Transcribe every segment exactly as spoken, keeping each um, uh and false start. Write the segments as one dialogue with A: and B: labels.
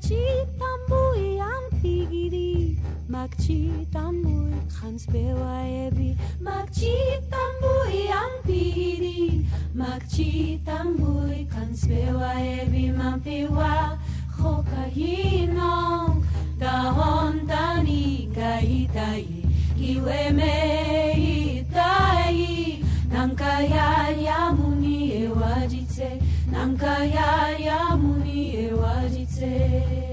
A: tamui ampigiri Magci tamui transpewa ebi Magci tamui ampigiri Magci tamui transpewa ebi Mampiwa chokahinong Dahon tani kaitai Iwe me itai Nankaya yamuni ewajitse Nankaya yamuni ewajitse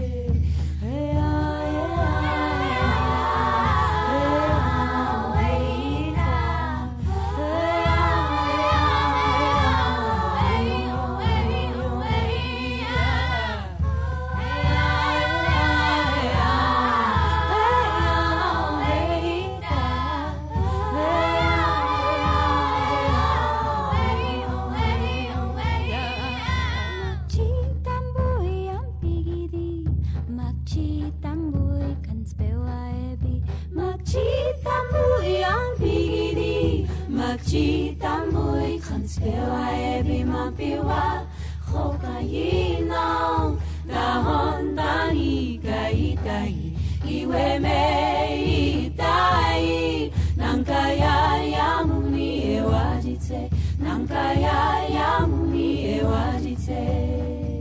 A: Magci tamui transpewa ebi mampiwa chokayinong Dahon tani kaitai Iwe me itai Nankaya yamuni ewajitse Nankaya yamuni ewajitse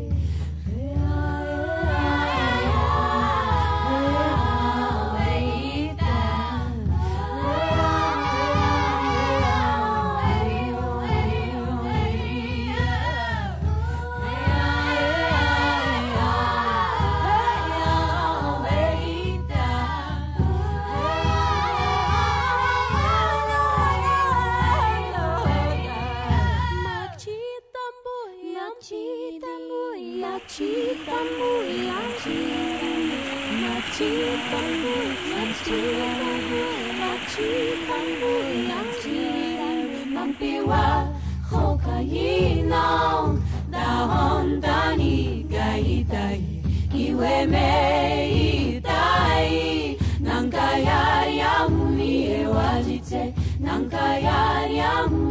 A: Mampiwa chokayinong Dahon tani kaitai Iwe me itai Nankaya yamuni ewajitse Nankaya yamuni